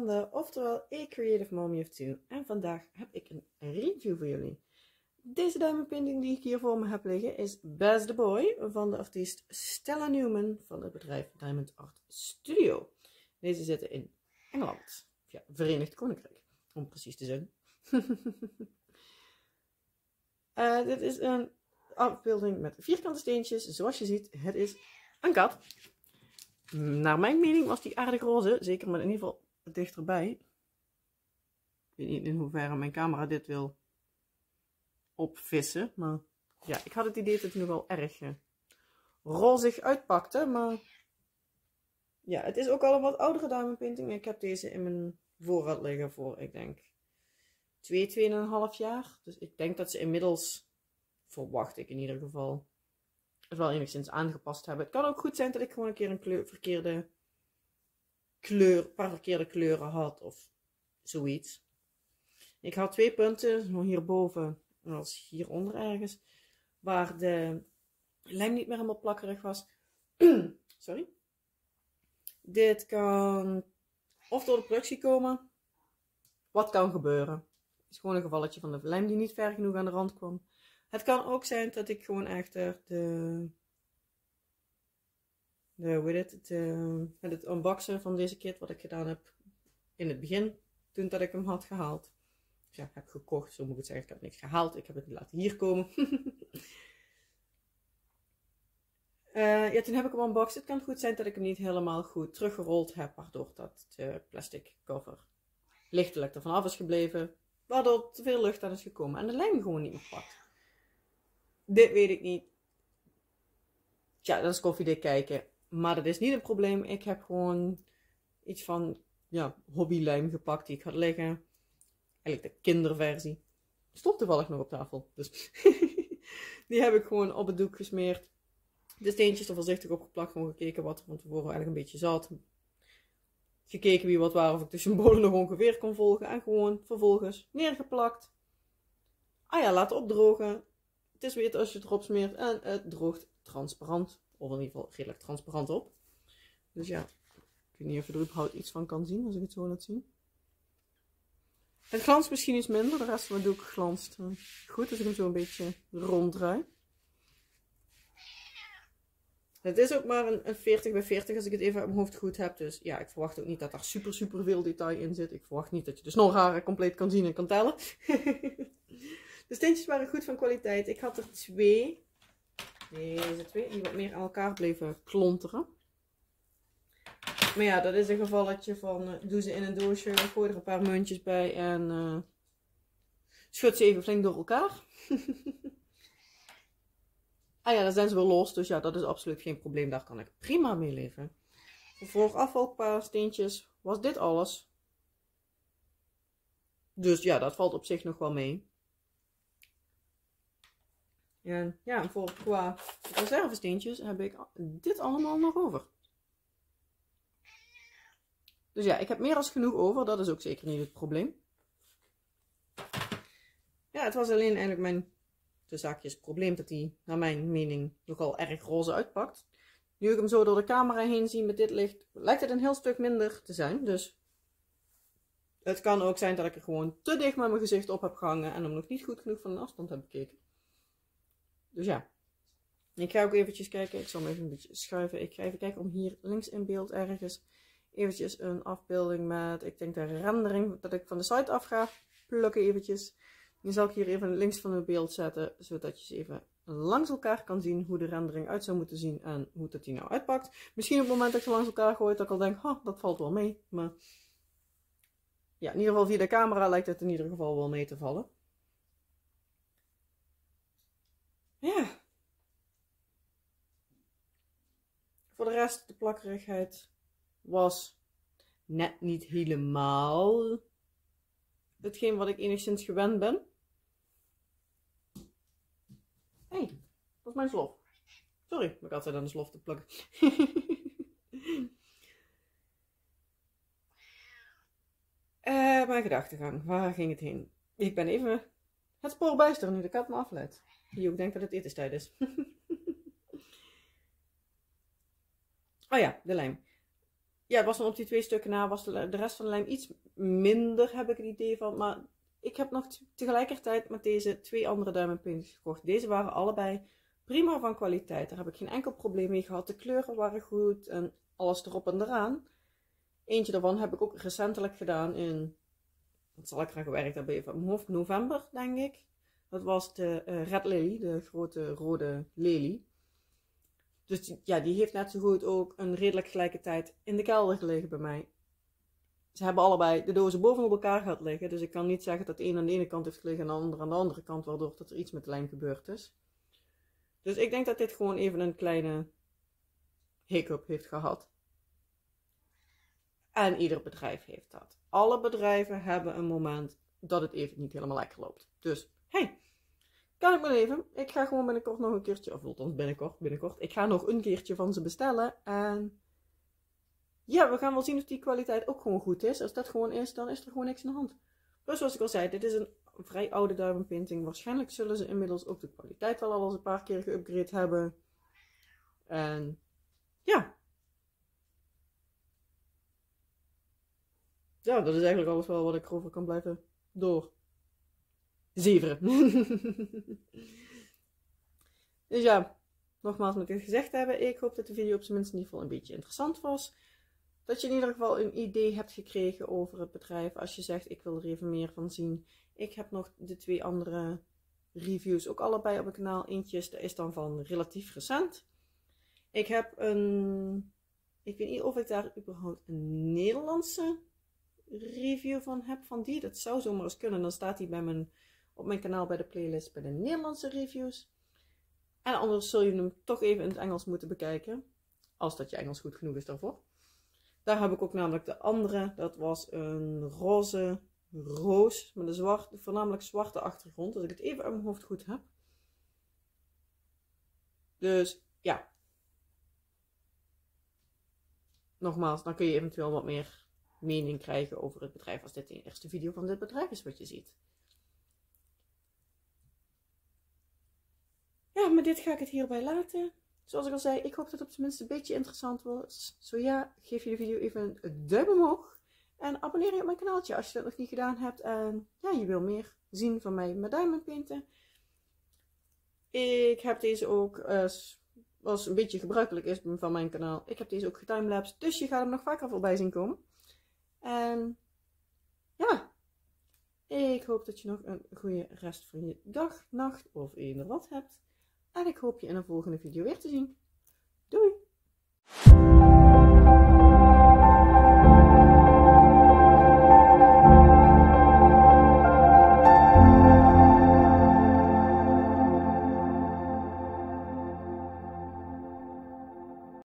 Amanda, oftewel A Creative Mommy of Two. En vandaag heb ik een review voor jullie. Deze diamond painting die ik hier voor me heb liggen is Baz the Boy van de artiest Stella Newman van het bedrijf Diamond Art Studio. Deze zitten in Engeland, ja, Verenigd Koninkrijk, om precies te zijn. Dit is een afbeelding met vierkante steentjes. Zoals je ziet, het is een kat. Naar mijn mening was die aardig roze, zeker maar in ieder geval dichterbij. Ik weet niet in hoeverre mijn camera dit wil opvissen, maar ja, ik had het idee dat het nogal erg rozig uitpakte, maar ja, het is ook al een wat oudere diamond painting. Ik heb deze in mijn voorraad liggen voor, ik denk, 2,5 jaar. Dus ik denk dat ze inmiddels, verwacht ik in ieder geval, het wel enigszins aangepast hebben. Het kan ook goed zijn dat ik gewoon een keer een paar verkeerde kleuren had of zoiets. Ik had 2 punten, zo hierboven en als hieronder ergens, waar de lijm niet meer helemaal plakkerig was. Sorry. Dit kan of door de productie komen. Wat kan gebeuren? Het is gewoon een gevalletje van de lijm die niet ver genoeg aan de rand kwam. Het kan ook zijn dat ik gewoon echter met het unboxen van deze kit, wat ik gedaan heb in het begin, toen dat ik hem had gehaald. Dus ja, heb gekocht, zo moet ik het zeggen. Ik heb niks gehaald, ik heb het laten hier komen. Ja, toen heb ik hem unboxed. Het kan goed zijn dat ik hem niet helemaal goed teruggerold heb, waardoor dat de plastic cover lichtelijk ervan af is gebleven. Waardoor te veel lucht aan is gekomen en de lijm gewoon niet meer pakt. Dit weet ik niet. Tja, dat is koffiedik kijken. Maar dat is niet een probleem. Ik heb gewoon iets van, ja, hobbylijm gepakt die ik had liggen. Eigenlijk de kinderversie. Stond toevallig nog op tafel. Dus die heb ik gewoon op het doek gesmeerd. De steentjes er voorzichtig op geplakt. Gewoon gekeken wat er van tevoren eigenlijk een beetje zat. Gekeken wie wat waren. Of ik de symbolen nog ongeveer kon volgen. En gewoon vervolgens neergeplakt. Ah ja, laten opdrogen. Het is wit als je het erop smeert. En het droogt transparant. Of in ieder geval redelijk transparant op. Dus ja. Ik weet niet of je er überhaupt iets van kan zien. Als ik het zo laat zien. Het glanst misschien iets minder. De rest van het doek glanst goed. Als ik hem zo een beetje ronddraai. Het is ook maar een 40 bij 40 als ik het even uit mijn hoofd goed heb. Dus ja, ik verwacht ook niet dat daar super veel detail in zit. Ik verwacht niet dat je de snorharen compleet kan zien en kan tellen. De steentjes waren goed van kwaliteit. Ik had er 2. Deze 2 die wat meer aan elkaar bleven klonteren. Maar ja, dat is een gevalletje van doe ze in een doosje, gooi er een paar muntjes bij en schud ze even flink door elkaar. Ah ja, dan zijn ze wel los, dus ja, dat is absoluut geen probleem. Daar kan ik prima mee leven. Voor afvalsteentjes was dit alles. Dus ja, dat valt op zich nog wel mee. En ja, qua reservesteentjes heb ik dit allemaal nog over. Dus ja, ik heb meer als genoeg over. Dat is ook zeker niet het probleem. Ja, het was alleen eigenlijk mijn, de zaakjes, probleem dat hij, naar mijn mening, nogal erg roze uitpakt. Nu ik hem zo door de camera heen zie met dit licht, lijkt het een heel stuk minder te zijn. Dus het kan ook zijn dat ik er gewoon te dicht met mijn gezicht op heb gehangen en hem nog niet goed genoeg van een afstand heb bekeken. Dus ja, ik ga ook eventjes kijken. Ik zal hem even een beetje schuiven. Ik ga even kijken om hier links in beeld ergens eventjes een afbeelding met, ik denk de rendering, dat ik van de site af ga plukken eventjes. Nu zal ik hier even links van het beeld zetten, zodat je ze even langs elkaar kan zien hoe de rendering uit zou moeten zien en hoe dat die nou uitpakt. Misschien op het moment dat ik ze langs elkaar gooi, dat ik al denk, dat valt wel mee. Maar ja, in ieder geval via de camera lijkt het in ieder geval wel mee te vallen. Ja. Voor de rest, de plakkerigheid was net niet helemaal hetgeen wat ik enigszins gewend ben. Hé, dat is mijn slof. Sorry, ik had altijd aan de slof te plakken. Mijn gedachtegang, waar ging het heen? Ik ben even het spoor bijster nu de kat me afleidt. Die ook denkt dat het etenstijd is. Oh ja, de lijm. ja, was dan op die 2 stukken na, was de rest van de lijm iets minder, heb ik het idee van. Maar ik heb nog tegelijkertijd met deze 2 andere diamond paintings gekocht. Deze waren allebei prima van kwaliteit. Daar heb ik geen enkel probleem mee gehad. De kleuren waren goed en alles erop en eraan. Eentje daarvan heb ik ook recentelijk gedaan in, wat zal ik eraan gewerkt hebben, even mijn hoofd, november denk ik. Dat was de Red Lily, de grote rode lelie. Dus die heeft net zo goed ook een redelijk gelijke tijd in de kelder gelegen bij mij. Ze hebben allebei de dozen bovenop elkaar gehad liggen. Dus ik kan niet zeggen dat de een aan de ene kant heeft gelegen en de ander aan de andere kant. Waardoor dat er iets met de lijm gebeurd is. Dus ik denk dat dit gewoon even een kleine hiccup heeft gehad. En ieder bedrijf heeft dat. Alle bedrijven hebben een moment dat het even niet helemaal lekker loopt. Dus, hey, kan ik maar even. Ik ga gewoon binnenkort nog een keertje, of althans binnenkort. Ik ga nog een keertje van ze bestellen. En ja, we gaan wel zien of die kwaliteit ook gewoon goed is. Als dat gewoon is, dan is er gewoon niks aan de hand. Dus zoals ik al zei, dit is een vrij oude diamond painting. Waarschijnlijk zullen ze inmiddels ook de kwaliteit wel al eens een paar keer geüpgrade hebben. En ja. Ja, dat is eigenlijk alles wel wat ik erover kan blijven doorzeveren. Dus ja, nogmaals met dit gezegd hebben. Ik hoop dat de video op zijn minst in ieder geval een beetje interessant was. Dat je in ieder geval een idee hebt gekregen over het bedrijf. Als je zegt, ik wil er even meer van zien. Ik heb nog de 2 andere reviews ook allebei op het kanaal. Eentje is dan van relatief recent. Ik heb ik weet niet of ik daar überhaupt een Nederlandse review van heb van die. Dat zou zomaar eens kunnen. Dan staat die op mijn kanaal bij de playlist bij de Nederlandse reviews. En anders zul je hem toch even in het Engels moeten bekijken. Als dat je Engels goed genoeg is daarvoor. Daar heb ik ook namelijk de andere. Dat was een roze roos met een voornamelijk zwarte achtergrond. Als ik het even uit mijn hoofd goed heb. Dus ja. Nogmaals, dan kun je eventueel wat meer mening krijgen over het bedrijf. Als dit de eerste video van dit bedrijf is wat je ziet. Ja, met dit ga ik het hierbij laten. Zoals ik al zei, ik hoop dat het op zijn minst een beetje interessant was. Zo ja, geef je de video even een duim omhoog. En abonneer je op mijn kanaaltje als je dat nog niet gedaan hebt. En ja, je wil meer zien van mij met diamond painten. Ik heb deze ook, zoals een beetje gebruikelijk is van mijn kanaal. Ik heb deze ook getimelapsed, dus je gaat hem nog vaker voorbij zien komen. En ja, ik hoop dat je nog een goede rest van je dag, nacht of eender wat hebt. En ik hoop je in een volgende video weer te zien. Doei!